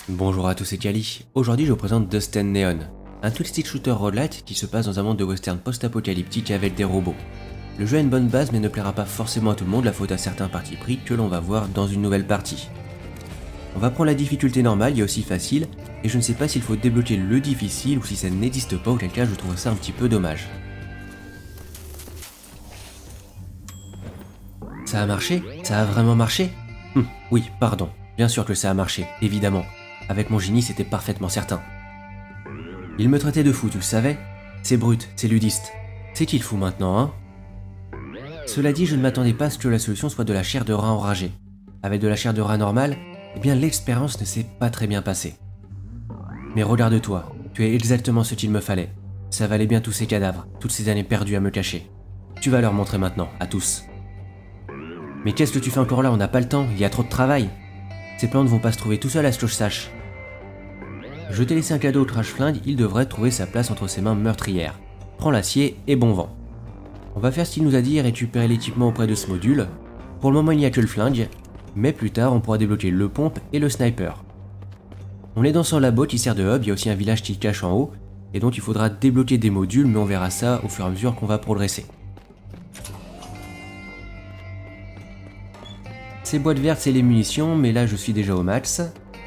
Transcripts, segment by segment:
Bonjour à tous, c'est Kali. Aujourd'hui je vous présente Dust & Neon, un twin-stick shooter roguelite qui se passe dans un monde de western post-apocalyptique avec des robots. Le jeu a une bonne base mais ne plaira pas forcément à tout le monde, la faute à certains partis pris que l'on va voir dans une nouvelle partie. On va prendre la difficulté normale, il y a aussi facile, et je ne sais pas s'il faut débloquer le difficile ou si ça n'existe pas, auquel cas je trouve ça un petit peu dommage. Ça a marché? Ça a vraiment marché? Oui, pardon, bien sûr que ça a marché, évidemment. Avec mon génie, c'était parfaitement certain. Il me traitait de fou, tu le savais? C'est brut, c'est ludiste. C'est qu'il fout maintenant, hein? Cela dit, je ne m'attendais pas à ce que la solution soit de la chair de rat enragée. Avec de la chair de rat normale, eh bien l'expérience ne s'est pas très bien passée. Mais regarde-toi, tu es exactement ce qu'il me fallait. Ça valait bien tous ces cadavres, toutes ces années perdues à me cacher. Tu vas leur montrer maintenant, à tous. Mais qu'est-ce que tu fais encore là? On n'a pas le temps, il y a trop de travail. Ces plans ne vont pas se trouver tout seuls à ce que je sache. Je t'ai laissé un cadeau au trash-flingue, il devrait trouver sa place entre ses mains meurtrières. Prends l'acier et bon vent. On va faire ce qu'il nous a dit et récupérer l'équipement auprès de ce module. Pour le moment il n'y a que le flingue, mais plus tard on pourra débloquer le pompe et le sniper. On est dans son labo qui sert de hub, il y a aussi un village qui cache en haut, et donc il faudra débloquer des modules, mais on verra ça au fur et à mesure qu'on va progresser. Ces boîtes vertes c'est les munitions, mais là je suis déjà au max.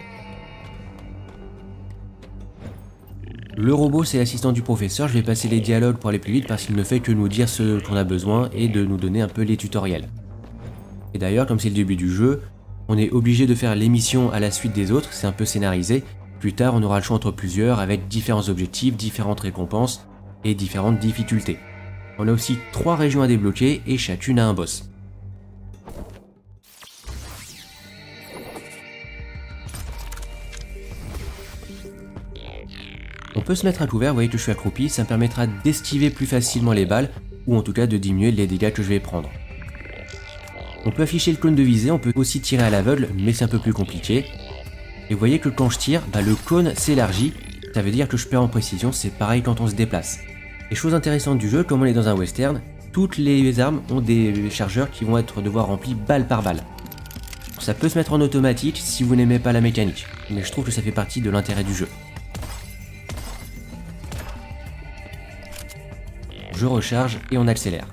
Le robot c'est l'assistant du professeur, je vais passer les dialogues pour aller plus vite parce qu'il ne fait que nous dire ce qu'on a besoin et de nous donner un peu les tutoriels. Et d'ailleurs comme c'est le début du jeu, on est obligé de faire les missions à la suite des autres, c'est un peu scénarisé. Plus tard on aura le choix entre plusieurs avec différents objectifs, différentes récompenses et différentes difficultés. On a aussi 3 régions à débloquer et chacune a un boss. On peut se mettre à couvert, vous voyez que je suis accroupi, ça me permettra d'esquiver plus facilement les balles, ou en tout cas de diminuer les dégâts que je vais prendre. On peut afficher le cône de visée, on peut aussi tirer à l'aveugle, mais c'est un peu plus compliqué. Et vous voyez que quand je tire, le cône s'élargit, ça veut dire que je perds en précision, c'est pareil quand on se déplace. Et chose intéressante du jeu, comme on est dans un western, toutes les armes ont des chargeurs qui vont devoir remplis balle par balle. Ça peut se mettre en automatique si vous n'aimez pas la mécanique, mais je trouve que ça fait partie de l'intérêt du jeu. Je recharge et on accélère.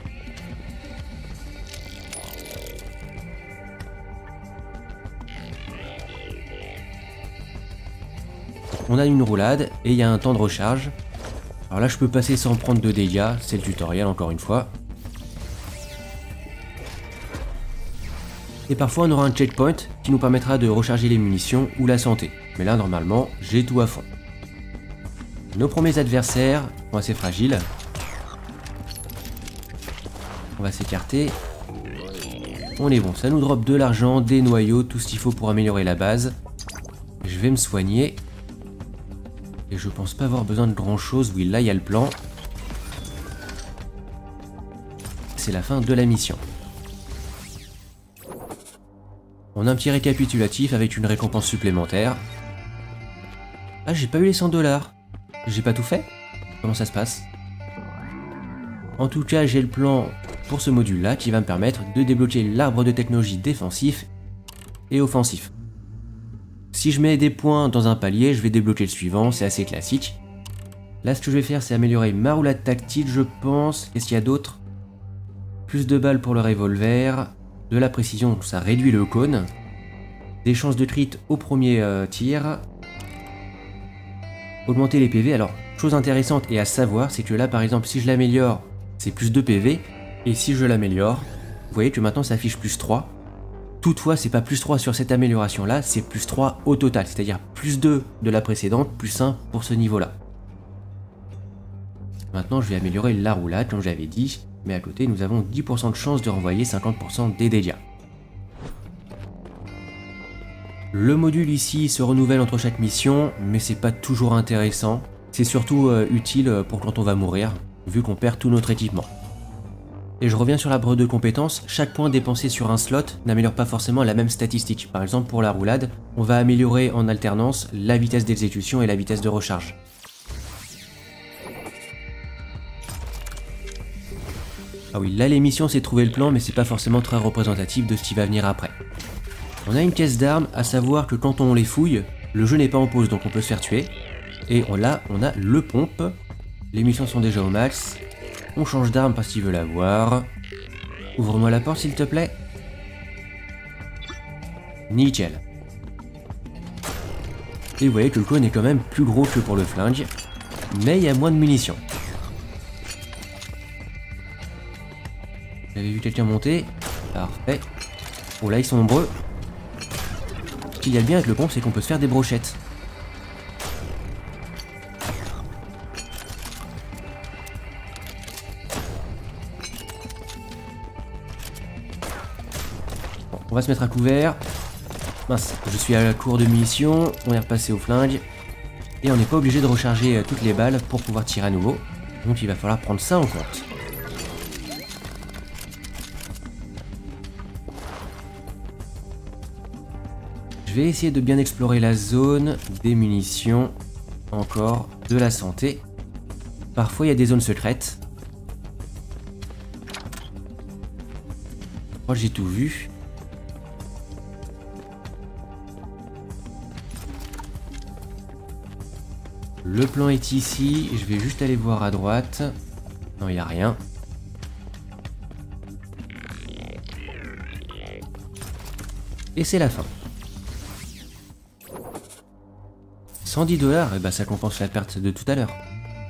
On a une roulade et il y a un temps de recharge. Alors là je peux passer sans prendre de dégâts, c'est le tutoriel encore une fois. Et parfois on aura un checkpoint qui nous permettra de recharger les munitions ou la santé. Mais là normalement j'ai tout à fond. Nos premiers adversaires sont assez fragiles. On va s'écarter. On est bon, ça nous drop de l'argent, des noyaux, tout ce qu'il faut pour améliorer la base. Je vais me soigner. Et je pense pas avoir besoin de grand chose. Oui, là il y a le plan. C'est la fin de la mission. On a un petit récapitulatif avec une récompense supplémentaire. Ah, j'ai pas eu les 100 $. J'ai pas tout fait? Comment ça se passe? En tout cas, j'ai le plan pour ce module-là qui va me permettre de débloquer l'arbre de technologie défensif et offensif. Si je mets des points dans un palier, je vais débloquer le suivant, c'est assez classique. Là, ce que je vais faire, c'est améliorer ma roulade tactile, je pense. Qu'est-ce qu'il y a d'autre? Plus de balles pour le revolver, de la précision, ça réduit le cône, des chances de crit au premier tir, augmenter les PV. Alors, chose intéressante et à savoir, c'est que là, par exemple, si je l'améliore, c'est plus 2 PV, et si je l'améliore, vous voyez que maintenant ça affiche plus 3. Toutefois, c'est pas plus 3 sur cette amélioration là, c'est plus 3 au total, c'est-à-dire plus 2 de la précédente, plus 1 pour ce niveau-là. Maintenant, je vais améliorer la roulade, comme j'avais dit, mais à côté, nous avons 10% de chance de renvoyer 50% des dégâts. Le module ici se renouvelle entre chaque mission, mais c'est pas toujours intéressant. C'est surtout utile pour quand on va mourir, vu qu'on perd tout notre équipement. Et je reviens sur l'arbre de compétences, chaque point dépensé sur un slot n'améliore pas forcément la même statistique. Par exemple pour la roulade, on va améliorer en alternance la vitesse d'exécution et la vitesse de recharge. Ah oui, là l'émission c'est trouver le plan, mais c'est pas forcément très représentatif de ce qui va venir après. On a une caisse d'armes, à savoir que quand on les fouille, Le jeu n'est pas en pause, donc on peut se faire tuer. Et là, on a le pompe. Les missions sont déjà au max. On change d'arme parce qu'il veut l'avoir. Ouvre-moi la porte, s'il te plaît. Nickel. Et vous voyez que le clone est quand même plus gros que pour le flingue. Mais il y a moins de munitions. J'avais vu quelqu'un monter. Parfait. Oh là, ils sont nombreux. Ce qu'il y a de bien avec le pompe, c'est qu'on peut se faire des brochettes. Bon, on va se mettre à couvert. Mince, je suis à la cour de munitions. On est repassé au flingue. Et on n'est pas obligé de recharger toutes les balles pour pouvoir tirer à nouveau. Donc il va falloir prendre ça en compte. Je vais essayer de bien explorer la zone, des munitions, encore, de la santé. Parfois il y a des zones secrètes. Je crois que j'ai tout vu. Le plan est ici, je vais juste aller voir à droite. Non, il n'y a rien. Et c'est la fin. 110 $, et bah ça compense la perte de tout à l'heure.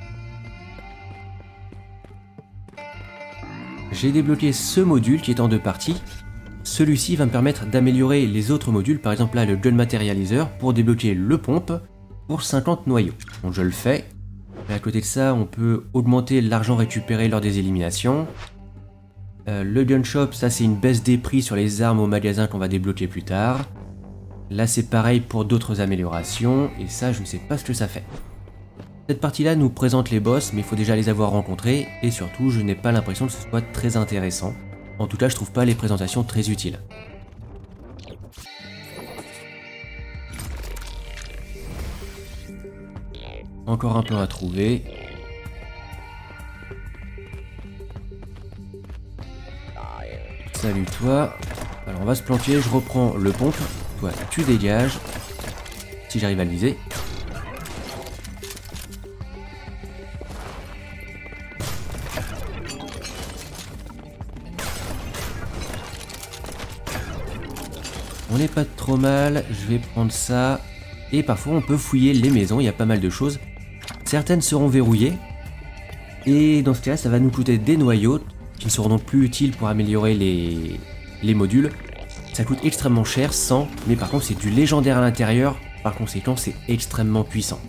J'ai débloqué ce module qui est en 2 parties. Celui-ci va me permettre d'améliorer les autres modules, par exemple là le gun matérialiseur, pour débloquer le pompe pour 50 noyaux. Donc je le fais. Et à côté de ça, on peut augmenter l'argent récupéré lors des éliminations. Le gun shop, ça c'est une baisse des prix sur les armes au magasin qu'on va débloquer plus tard. Là c'est pareil pour d'autres améliorations, et ça je ne sais pas ce que ça fait. Cette partie-là nous présente les boss, mais il faut déjà les avoir rencontrés, et surtout je n'ai pas l'impression que ce soit très intéressant. En tout cas je trouve pas les présentations très utiles. Encore un plan à trouver. Salut toi. Alors on va se planquer, je reprends le pompe. Toi tu dégages. Si j'arrive à le viser. On n'est pas trop mal, je vais prendre ça. Et parfois on peut fouiller les maisons, il y a pas mal de choses. Certaines seront verrouillées. Et dans ce cas-là, ça va nous coûter des noyaux qui ne seront donc plus utiles pour améliorer les modules. Ça coûte extrêmement cher, 100, mais par contre c'est du légendaire à l'intérieur, par conséquent c'est extrêmement puissant.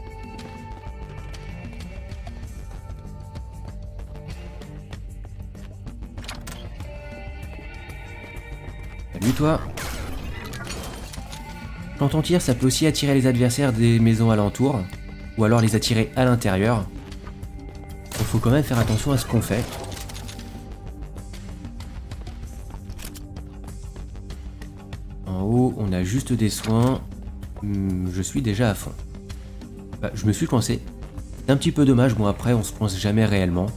Salut toi. Quand on tire, ça peut aussi attirer les adversaires des maisons alentours, ou alors les attirer à l'intérieur. Il faut quand même faire attention à ce qu'on fait. En haut, on a juste des soins. Je suis déjà à fond. Bah, je me suis coincé. C'est un petit peu dommage, bon après on se coince jamais réellement.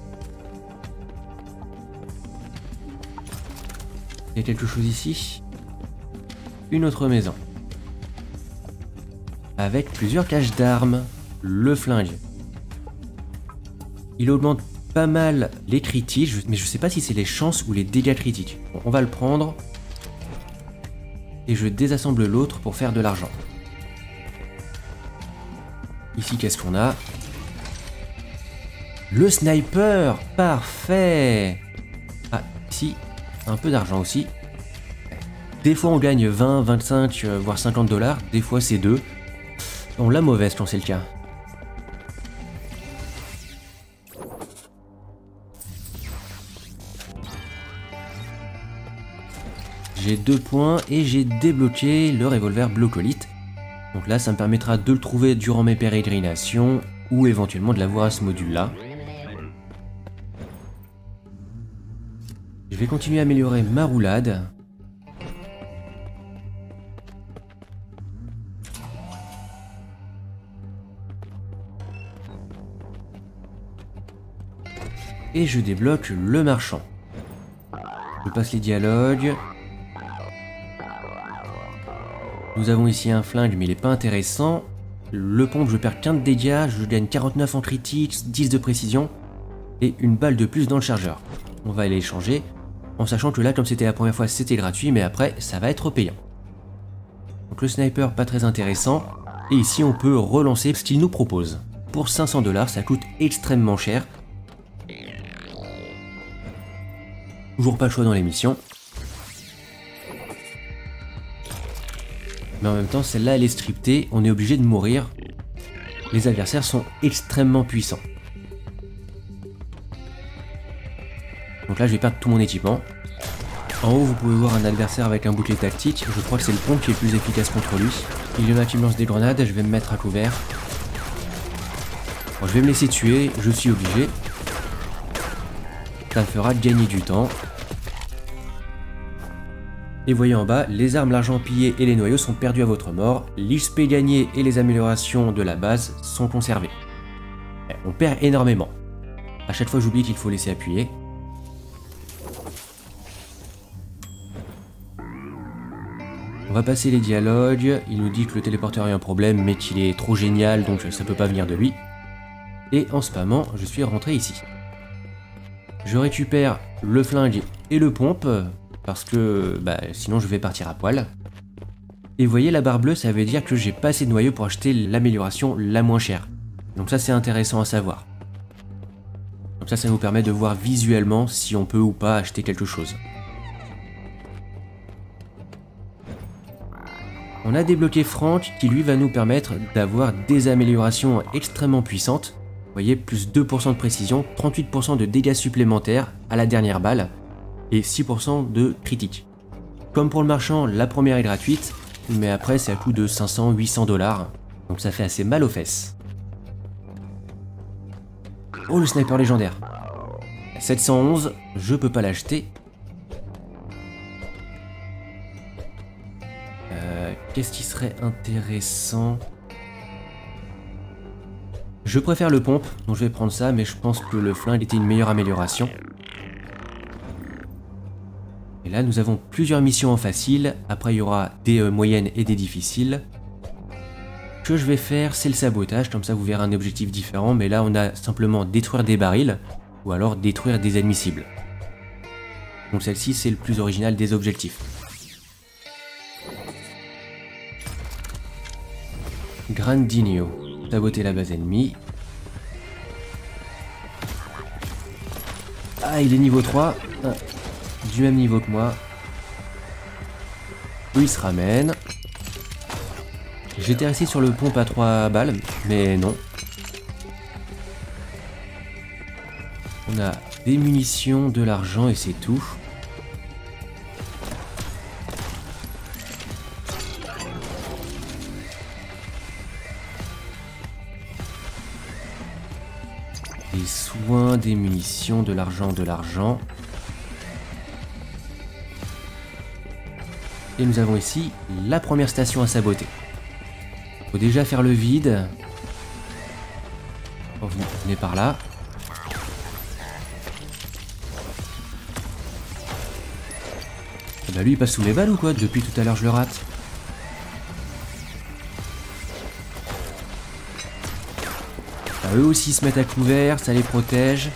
Il y a quelque chose ici. Une autre maison. Avec plusieurs caches d'armes. Le flingue. Il augmente pas mal les critiques, mais je sais pas si c'est les chances ou les dégâts critiques. Bon, on va le prendre. Et je désassemble l'autre pour faire de l'argent. Ici, qu'est-ce qu'on a? Le sniper! Parfait! Ah, ici, un peu d'argent aussi. Des fois, on gagne 20, 25, voire 50 $. Des fois, c'est 2. Bon, la mauvaise quand c'est le cas. J'ai 2 points et j'ai débloqué le revolver Blocolite. Donc là, ça me permettra de le trouver durant mes pérégrinations ou éventuellement de l'avoir à ce module-là. Je vais continuer à améliorer ma roulade. Et je débloque le marchand. Je passe les dialogues. Nous avons ici un flingue, mais il est pas intéressant. Le pompe, je perds 15 de dégâts, je gagne 49 en critique, 10 de précision, et une balle de plus dans le chargeur. On va aller échanger, en sachant que là, comme c'était la première fois, c'était gratuit, mais après, ça va être payant. Donc le sniper, pas très intéressant, et ici, on peut relancer ce qu'il nous propose. Pour 500 $, ça coûte extrêmement cher. Toujours pas le choix dans les missions. Mais en même temps, celle-là, elle est scriptée, on est obligé de mourir. Les adversaires sont extrêmement puissants. Donc là, je vais perdre tout mon équipement. En haut, vous pouvez voir un adversaire avec un bouclier tactique. Je crois que c'est le pompe qui est le plus efficace contre lui. Il y en a qui me lance des grenades, je vais me mettre à couvert. Bon, je vais me laisser tuer, je suis obligé. Ça me fera gagner du temps. Et voyez en bas, les armes, l'argent pillé et les noyaux sont perdus à votre mort. L'XP gagné et les améliorations de la base sont conservées. On perd énormément. À chaque fois, j'oublie qu'il faut laisser appuyer. On va passer les dialogues. Il nous dit que le téléporteur a un problème, mais qu'il est trop génial, donc ça peut pas venir de lui. Et en spammant, je suis rentré ici. Je récupère le flingue et le pompe, parce que sinon je vais partir à poil. Et vous voyez, la barre bleue, ça veut dire que j'ai pas assez de noyaux pour acheter l'amélioration la moins chère. Donc ça, c'est intéressant à savoir. Comme ça nous permet de voir visuellement si on peut ou pas acheter quelque chose. On a débloqué Frank, qui lui va nous permettre d'avoir des améliorations extrêmement puissantes. Vous voyez, plus 2% de précision, 38% de dégâts supplémentaires à la dernière balle, et 6% de critique. Comme pour le marchand, la première est gratuite, mais après c'est à coût de 500-800 $, donc ça fait assez mal aux fesses. Oh, le sniper légendaire. 711, je peux pas l'acheter. Qu'est-ce qui serait intéressant? Je préfère le pompe, donc je vais prendre ça, mais je pense que le flingue était une meilleure amélioration. Et là, nous avons plusieurs missions en facile. Après, il y aura des moyennes et des difficiles. Ce que je vais faire, c'est le sabotage. Comme ça, vous verrez un objectif différent. Mais là, on a simplement détruire des barils ou alors détruire des ennemis cibles. Donc celle-ci, c'est le plus original des objectifs. Grandinho. Saboter la base ennemie. Ah, il est niveau 3. Ah, du même niveau que moi. Lui, il se ramène. J'étais resté sur le pompe à 3 balles, mais non. On a des munitions, de l'argent et c'est tout. Des soins, des munitions, de l'argent, de l'argent. Et nous avons ici la première station à saboter. Faut déjà faire le vide. Oh, vous venez par là. Bah lui il passe sous mes balles ou quoi? Depuis tout à l'heure je le rate. Bah, eux aussi se mettent à couvert, ça les protège.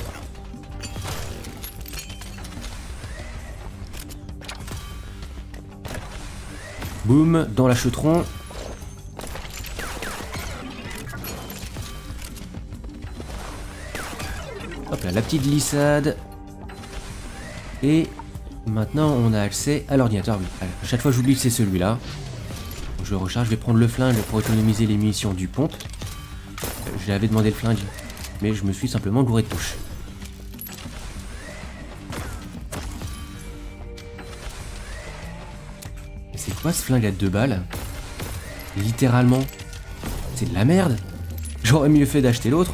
Boum, dans l'achetron. Hop là, la petite glissade. Et maintenant on a accès à l'ordinateur. Oui. À chaque fois j'oublie que c'est celui-là. Je recharge, je vais prendre le flingue pour économiser les munitions du pompe. J'avais demandé le flingue, mais je me suis simplement gouré de touche. Et c'est quoi ce flingue à 2 balles? Littéralement. C'est de la merde. J'aurais mieux fait d'acheter l'autre.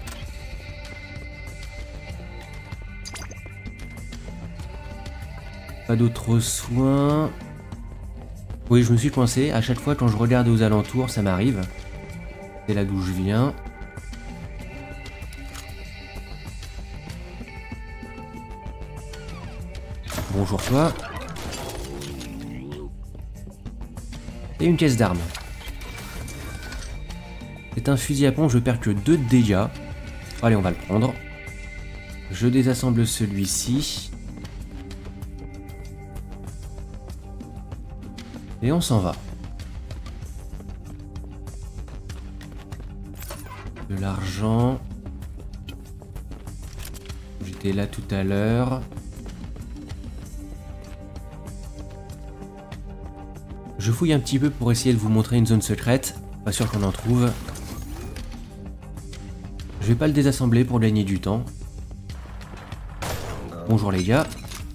Pas d'autres soins. Oui, je me suis coincé. À chaque fois quand je regarde aux alentours, ça m'arrive. C'est là d'où je viens. Bonjour toi. Et une caisse d'armes. C'est un fusil à pompe, je perds que 2 de dégâts. Allez, on va le prendre. Je désassemble celui-ci. Et on s'en va. De l'argent. J'étais là tout à l'heure. Je fouille un petit peu pour essayer de vous montrer une zone secrète. Pas sûr qu'on en trouve. Je vais pas le désassembler pour gagner du temps. Bonjour les gars.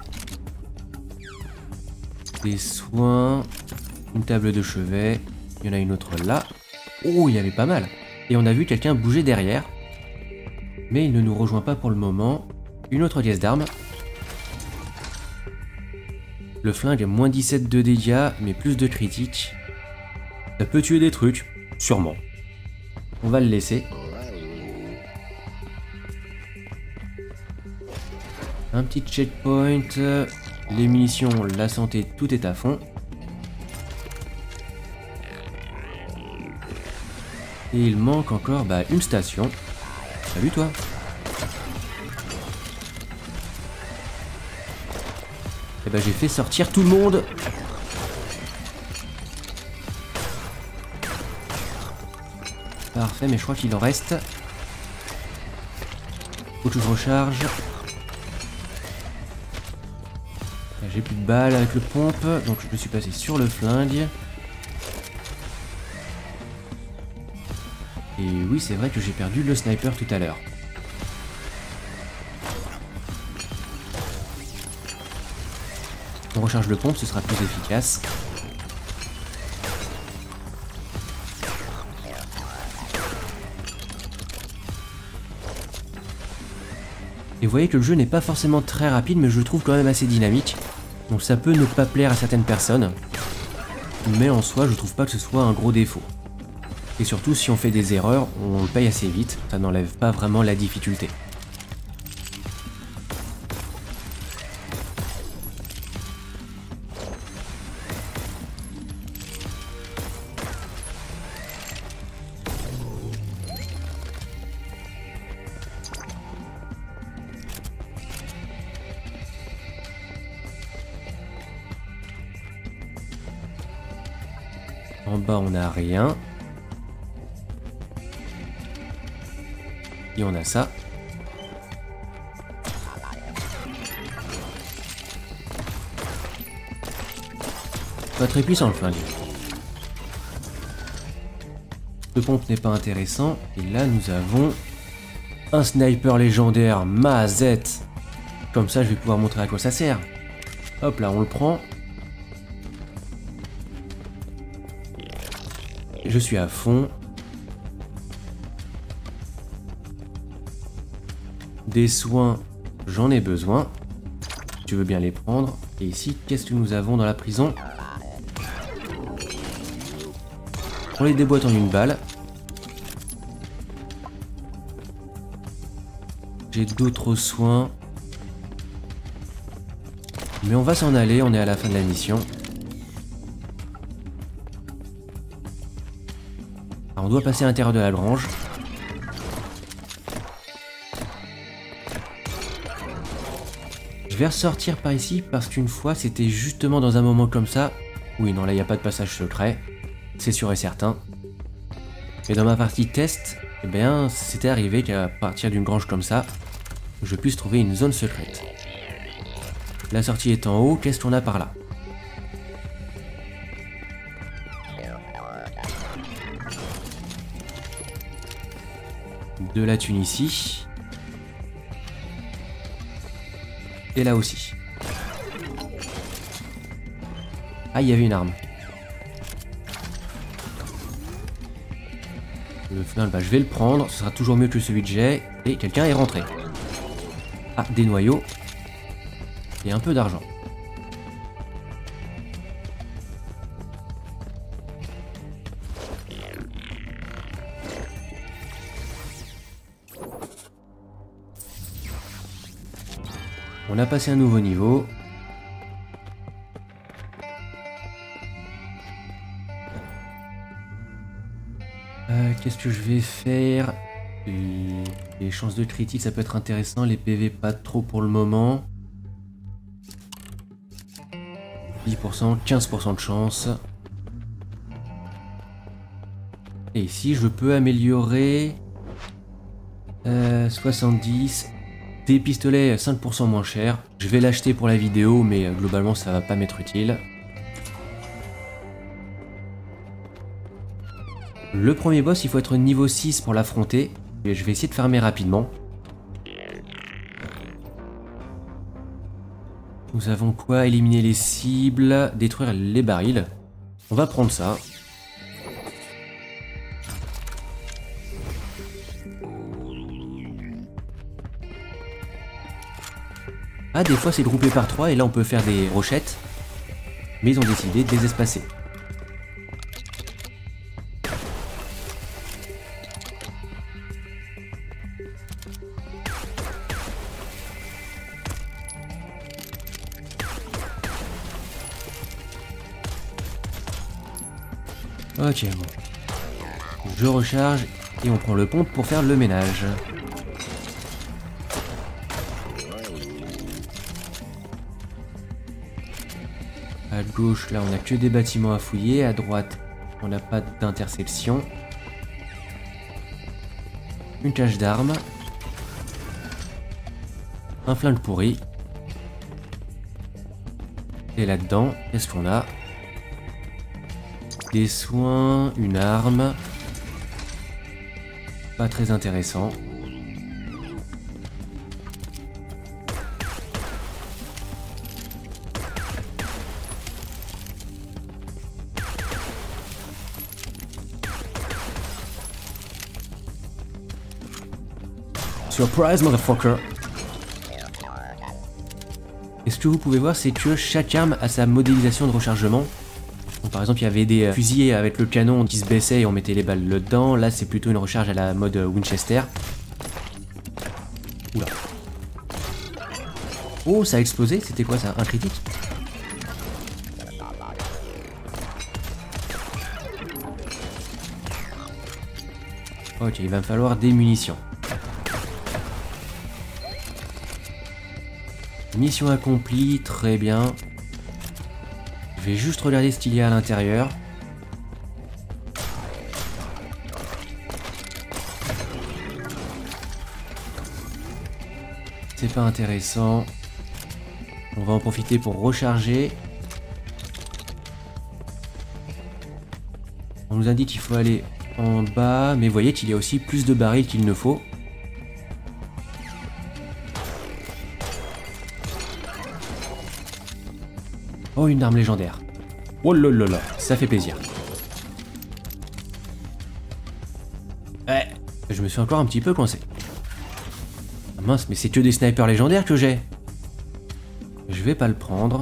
Des soins. Une table de chevet. Il y en a une autre là. Oh, il y avait pas mal. Et on a vu quelqu'un bouger derrière. Mais il ne nous rejoint pas pour le moment. Une autre caisse d'armes. Le flingue a moins 17 de dégâts, mais plus de critiques. Ça peut tuer des trucs, sûrement. On va le laisser. Un petit checkpoint. Les munitions, la santé, tout est à fond. Et il manque encore une station. Salut toi. Et j'ai fait sortir tout le monde. Parfait, mais je crois qu'il en reste. Faut que je recharge. J'ai plus de balles avec le pompe, donc je me suis passé sur le flingue. Et oui, c'est vrai que j'ai perdu le sniper tout à l'heure. On recharge le pompe, ce sera plus efficace. Et vous voyez que le jeu n'est pas forcément très rapide, mais je le trouve quand même assez dynamique. Donc ça peut ne pas plaire à certaines personnes. Mais en soi, je trouve pas que ce soit un gros défaut. Et surtout, si on fait des erreurs, on le paye assez vite. Ça n'enlève pas vraiment la difficulté. En bas, on n'a rien. Et on a ça. Pas très puissant le flingue. Le pompe n'est pas intéressant. Et là, nous avons un sniper légendaire Mazette. Comme ça, je vais pouvoir montrer à quoi ça sert. Hop là, on le prend. Je suis à fond. Des soins, j'en ai besoin. Tu veux bien les prendre. Et ici, qu'est-ce que nous avons dans la prison? On les déboîte en une balle. J'ai d'autres soins. Mais on va s'en aller, on est à la fin de la mission. Alors on doit passer à l'intérieur de la grange. Je vais ressortir par ici parce qu'une fois c'était justement dans un moment comme ça. Oui non, là il n'y a pas de passage secret. C'est sûr et certain. Et dans ma partie test, eh bien c'était arrivé qu'à partir d'une grange comme ça, je puisse trouver une zone secrète. La sortie est en haut, qu'est-ce qu'on a par là? De la thune ici. Et là aussi. Ah, il y avait une arme. Le flingue, je vais le prendre. Ce sera toujours mieux que celui que j'ai. Et quelqu'un est rentré. Ah, des noyaux. Et un peu d'argent. On a passé un nouveau niveau. Qu'est-ce que je vais faire? Les chances de critique, ça peut être intéressant. Les PV, pas trop pour le moment. 10%, 15% de chance. Et ici, je peux améliorer 70. Des pistolets 5% moins chers. Je vais l'acheter pour la vidéo, mais globalement, ça va pas m'être utile. Le premier boss, il faut être niveau 6 pour l'affronter. Et je vais essayer de farmer rapidement. Nous avons quoi? Éliminer les cibles, détruire les barils. On va prendre ça. Ah, des fois c'est groupé par 3 et là on peut faire des rochettes. Mais ils ont décidé de les espacer. Ok, bon. Je recharge et on prend le pompe pour faire le ménage. À gauche, là, on n'a que des bâtiments à fouiller. À droite, on n'a pas d'intersection. Une cache d'armes. Un flingue pourri. Et là-dedans, qu'est-ce qu'on a? Des soins, une arme. Pas très intéressant. Surprise, motherfucker! Et ce que vous pouvez voir, c'est que chaque arme a sa modélisation de rechargement. Donc, par exemple, il y avait des fusils avec le canon qui se baissait et on mettait les balles dedans. Là, c'est plutôt une recharge à la mode Winchester. Oula. Oh, ça a explosé. C'était quoi ça? Un critique? Ok, il va me falloir des munitions. Mission accomplie, très bien. Je vais juste regarder ce qu'il y a à l'intérieur. C'est pas intéressant. On va en profiter pour recharger. On nous indique qu'il faut aller en bas, mais vous voyez qu'il y a aussi plus de barils qu'il ne faut. Oh, une arme légendaire. Oh là là là, ça fait plaisir. Ouais, je me suis encore un petit peu coincé. Ah mince, mais c'est que des snipers légendaires que j'ai. Je vais pas le prendre.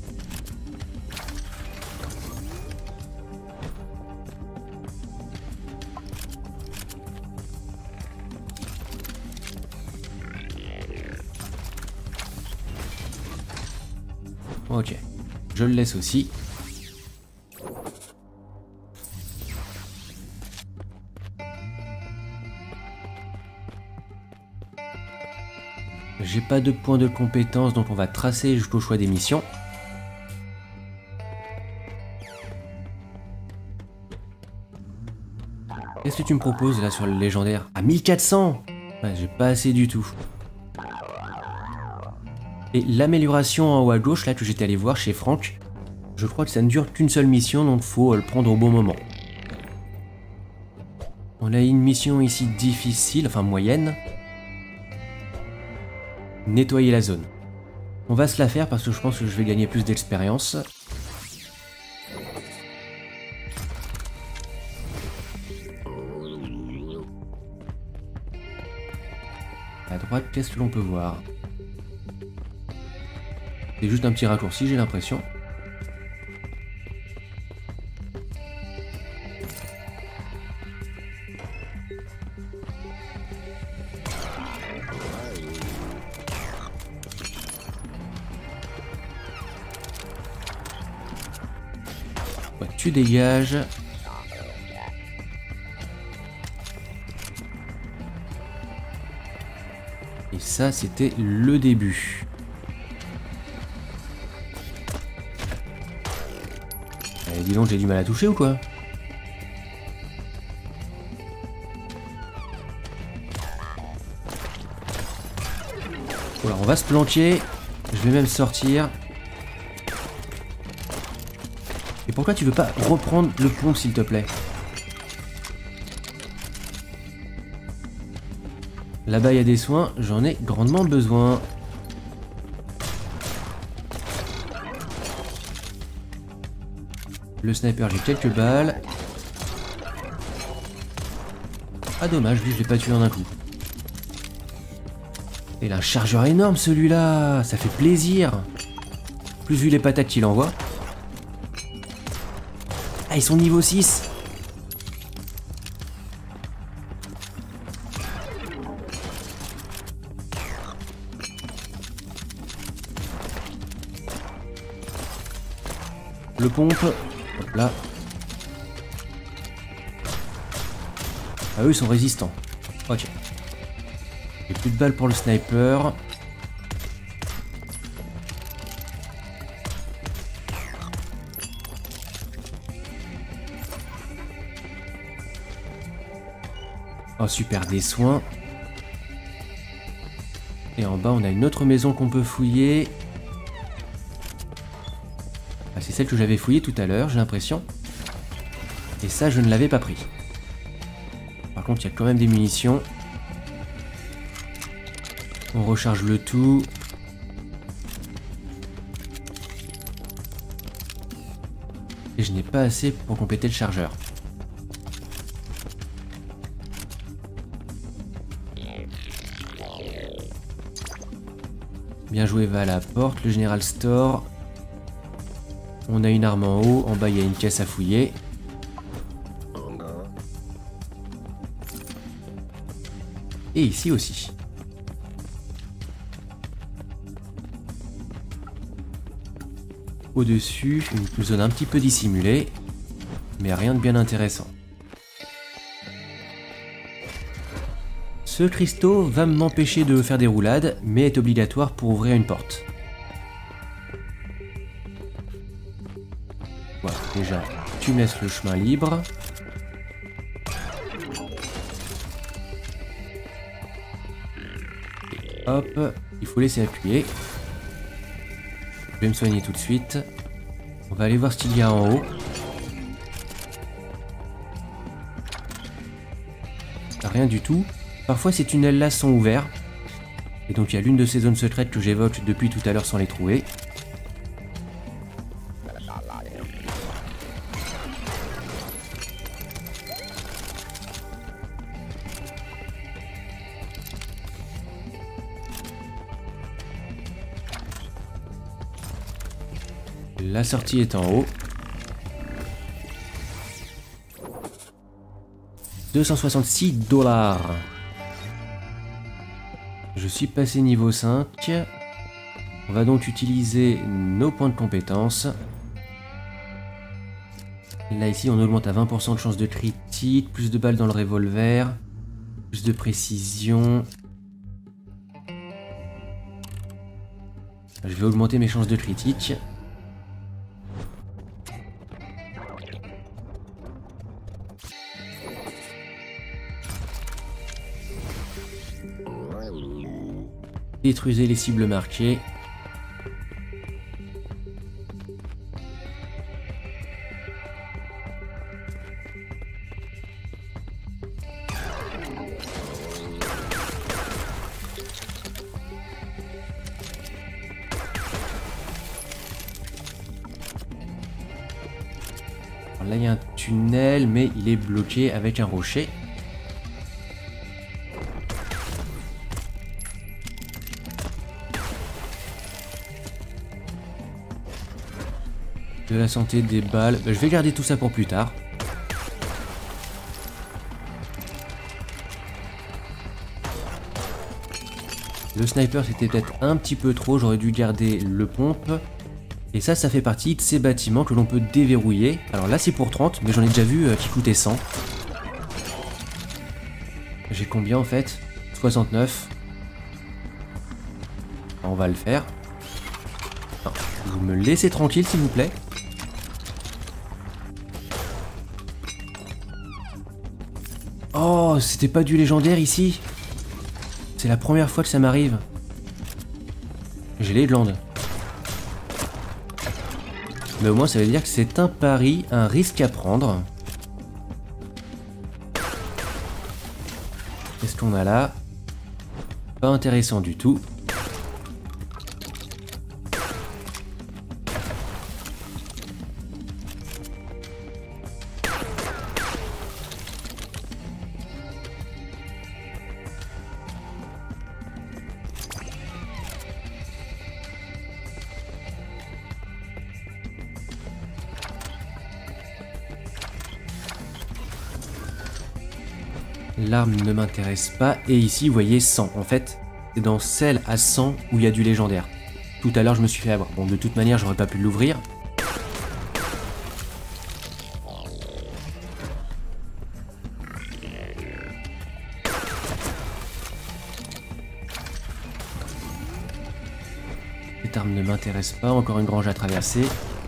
Ok. Je le laisse aussi. J'ai pas de points de compétence, donc on va tracer jusqu'au choix des missions. Qu'est-ce que tu me proposes là sur le légendaire? À 1400! Ouais, j'ai pas assez du tout. Et l'amélioration en haut à gauche, là que j'étais allé voir chez Franck, je crois que ça ne dure qu'une seule mission, donc faut le prendre au bon moment. On a une mission ici difficile, enfin moyenne. Nettoyer la zone. On va se la faire parce que je pense que je vais gagner plus d'expérience. À droite, qu'est-ce que l'on peut voir? C'est juste un petit raccourci, j'ai l'impression. Ouais, tu dégages. ça, c'était le début. Eh, dis donc, j'ai du mal à toucher ou quoi? Voilà, on va se planquer. Je vais même sortir. Et pourquoi tu veux pas reprendre le pont, s'il te plaît? Là-bas, il y a des soins. J'en ai grandement besoin. Le sniper, j'ai quelques balles. Ah, dommage, lui, je l'ai pas tué en un coup. Et il a un chargeur énorme, celui-là. Ça fait plaisir. Plus vu les patates qu'il envoie. Ah, ils sont niveau 6. Le pompe. Hop là. Ah, eux, ils sont résistants. Ok. J'ai plus de balles pour le sniper. Oh super, des soins. Et en bas on a une autre maison qu'on peut fouiller. Ah, c'est celle que j'avais fouillée tout à l'heure, j'ai l'impression. Et ça je ne l'avais pas pris. Par contre il y a quand même des munitions. On recharge le tout. Et je n'ai pas assez pour compléter le chargeur. Bien joué, va à la porte, le General Store. On a une arme en haut, en bas il y a une caisse à fouiller. Et ici aussi. Au-dessus, une zone un petit peu dissimulée, mais rien de bien intéressant. Ce cristaux va m'empêcher de faire des roulades, mais est obligatoire pour ouvrir une porte. Voilà, déjà, tu me laisses le chemin libre. Et hop, il faut laisser appuyer. Je vais me soigner tout de suite. On va aller voir ce qu'il y a en haut. Rien du tout. Parfois ces tunnels-là sont ouverts. Et donc il y a l'une de ces zones secrètes que j'évoque depuis tout à l'heure sans les trouver. La sortie est en haut. 266 $. Je suis passé niveau 5. On va donc utiliser nos points de compétence. Là ici on augmente à 20% de chance de critique, plus de balles dans le revolver, plus de précision. Je vais augmenter mes chances de critique. Détruisez les cibles marquées. Alors là il y a un tunnel mais il est bloqué avec un rocher. De la santé, des balles. Je vais garder tout ça pour plus tard. Le sniper c'était peut-être un petit peu trop, j'aurais dû garder le pompe. Et ça fait partie de ces bâtiments que l'on peut déverrouiller. Alors là c'est pour 30, mais j'en ai déjà vu qui coûtaient 100. J'ai combien en fait? 69. On va le faire. Non, vous me laissez tranquille s'il vous plaît. Oh, c'était pas du légendaire ici. C'est la première fois que ça m'arrive. J'ai les glandes. Mais au moins ça veut dire que c'est un pari, un risque à prendre. Qu'est-ce qu'on a là? Pas intéressant du tout. L'arme ne m'intéresse pas. Et ici, vous voyez 100. En fait, c'est dans celle à 100 où il y a du légendaire. Tout à l'heure, je me suis fait avoir. Bon, de toute manière, j'aurais pas pu l'ouvrir. Cette arme ne m'intéresse pas. Encore une grange à traverser.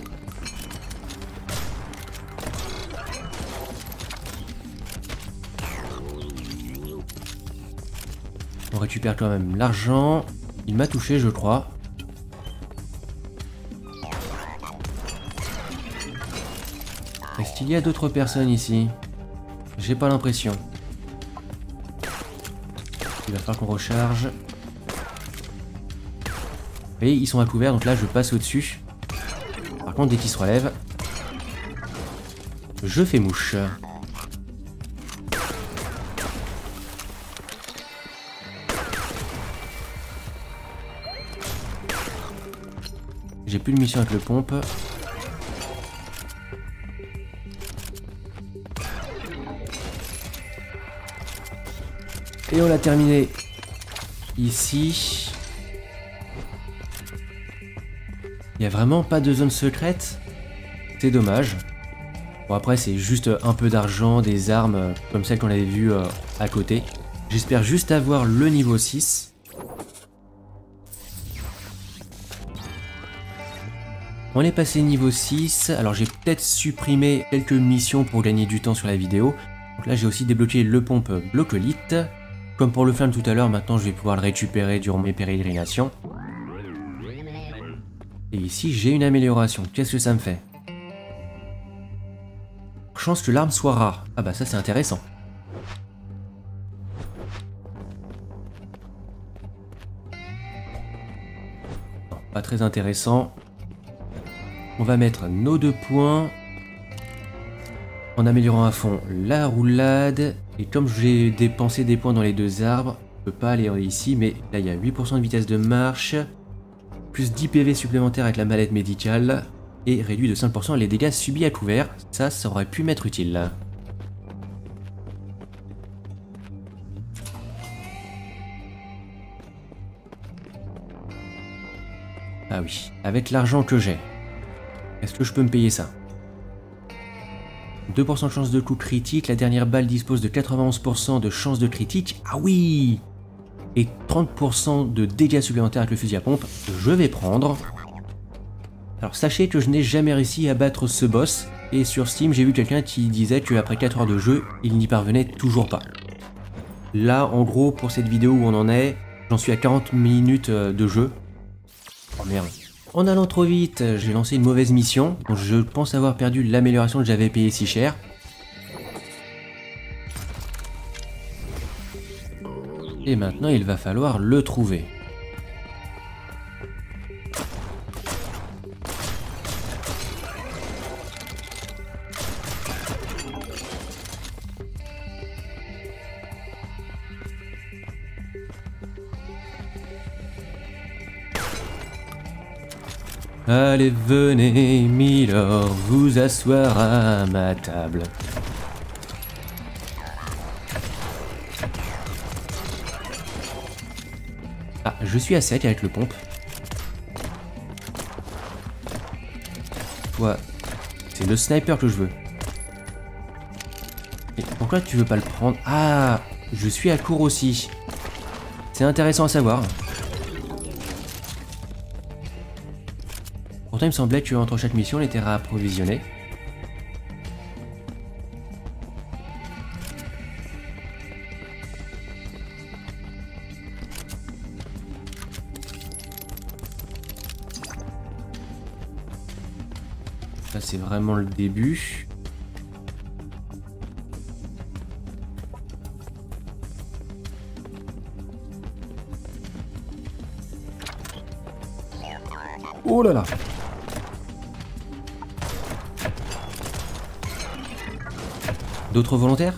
On récupère quand même l'argent. Il m'a touché, je crois. Est-ce qu'il y a d'autres personnes ici? J'ai pas l'impression. Il va falloir qu'on recharge. Et ils sont à couvert, donc là je passe au-dessus. Par contre, dès qu'ils se relèvent, je fais mouche. J'ai plus de mission avec le pompe. Et on l'a terminé ici. Il n'y a vraiment pas de zone secrète. C'est dommage. Bon après c'est juste un peu d'argent, des armes comme celles qu'on avait vues à côté. J'espère juste avoir le niveau 6. On est passé niveau 6, alors j'ai peut-être supprimé quelques missions pour gagner du temps sur la vidéo. Donc là j'ai aussi débloqué le pompe blocolite. Comme pour le flingue tout à l'heure, maintenant je vais pouvoir le récupérer durant mes pérégrinations. Et ici j'ai une amélioration, qu'est-ce que ça me fait? Chance que l'arme soit rare. Ah bah ça c'est intéressant. Non, pas très intéressant. On va mettre nos 2 points en améliorant à fond la roulade. Et comme j'ai dépensé des points dans les 2 arbres, je peux pas aller ici, mais là il y a 8% de vitesse de marche, plus 10 PV supplémentaires avec la mallette médicale, et réduit de 5% les dégâts subis à couvert. Ça aurait pu m'être utile. Ah oui, avec l'argent que j'ai. Est-ce que je peux me payer ça? 2% de chance de coup critique, la dernière balle dispose de 91% de chance de critique. Ah oui! Et 30% de dégâts supplémentaires avec le fusil à pompe, je vais prendre. Alors sachez que je n'ai jamais réussi à battre ce boss, et sur Steam j'ai vu quelqu'un qui disait qu'après 4 heures de jeu, il n'y parvenait toujours pas. Là en gros pour cette vidéo où on en est, j'en suis à 40 minutes de jeu. Oh merde. En allant trop vite, j'ai lancé une mauvaise mission, donc je pense avoir perdu l'amélioration que j'avais payée si cher. Et maintenant, il va falloir le trouver. Allez, venez, Milord, vous asseoir à ma table. Ah, je suis à sec avec le pompe. Toi, c'est le sniper que je veux. Et pourquoi tu veux pas le prendre? Ah, je suis à court aussi. C'est intéressant à savoir. Pourtant il me semblait qu'entre chaque mission on était réapprovisionné. Ça c'est vraiment le début. Oh là là. D'autres volontaires?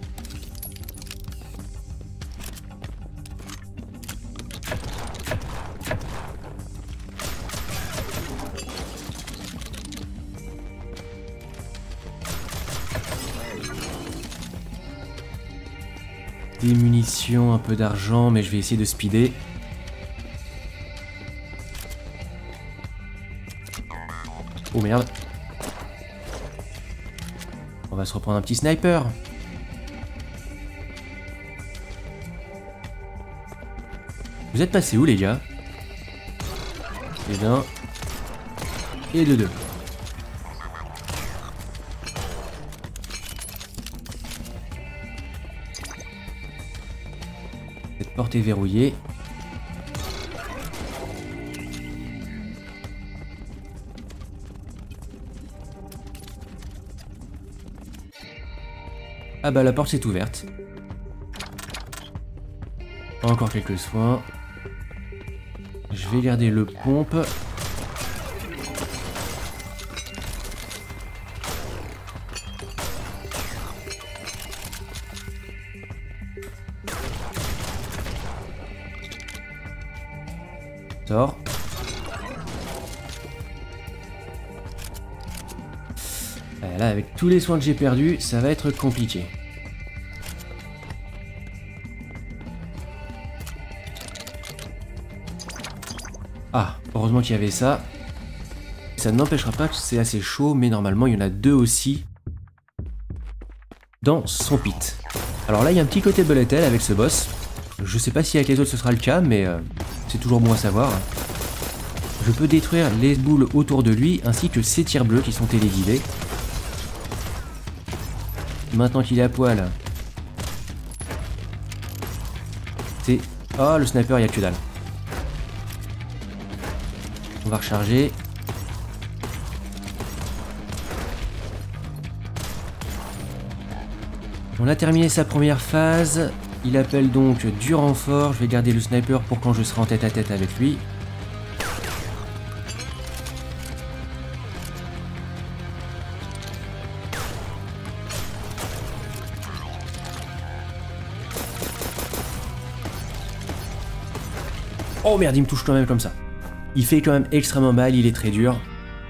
Des munitions, un peu d'argent, mais je vais essayer de speeder. Oh merde. On va se reprendre un petit sniper. Vous êtes passés où les gars? Et d'un. Et de deux. Cette porte est verrouillée. Ah bah la porte s'est ouverte. Encore quelques soins. Je vais garder le pompe. Sors. Là, avec tous les soins que j'ai perdus, ça va être compliqué. Ah, heureusement qu'il y avait ça. Ça ne m'empêchera pas que c'est assez chaud, mais normalement il y en a deux aussi dans son pit. Alors là, il y a un petit côté bullet hell avec ce boss. Je sais pas si avec les autres ce sera le cas, mais c'est toujours bon à savoir. Je peux détruire les boules autour de lui, ainsi que ses tirs bleus qui sont téléguidés. Maintenant qu'il est à poil. C'est... Oh, le sniper, il n'y a que dalle. On va recharger. On a terminé sa première phase. Il appelle donc du renfort. Je vais garder le sniper pour quand je serai en tête à tête avec lui. Oh merde, il me touche quand même comme ça. Il fait quand même extrêmement mal, il est très dur.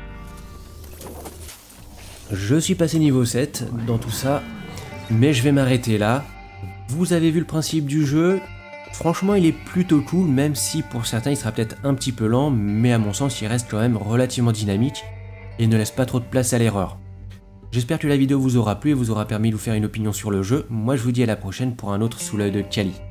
Je suis passé niveau 7 dans tout ça, mais je vais m'arrêter là. Vous avez vu le principe du jeu. Franchement, il est plutôt cool, même si pour certains, il sera peut-être un petit peu lent, mais à mon sens, il reste quand même relativement dynamique et ne laisse pas trop de place à l'erreur. J'espère que la vidéo vous aura plu et vous aura permis de vous faire une opinion sur le jeu. Moi, je vous dis à la prochaine pour un autre sous l'œil de Kali.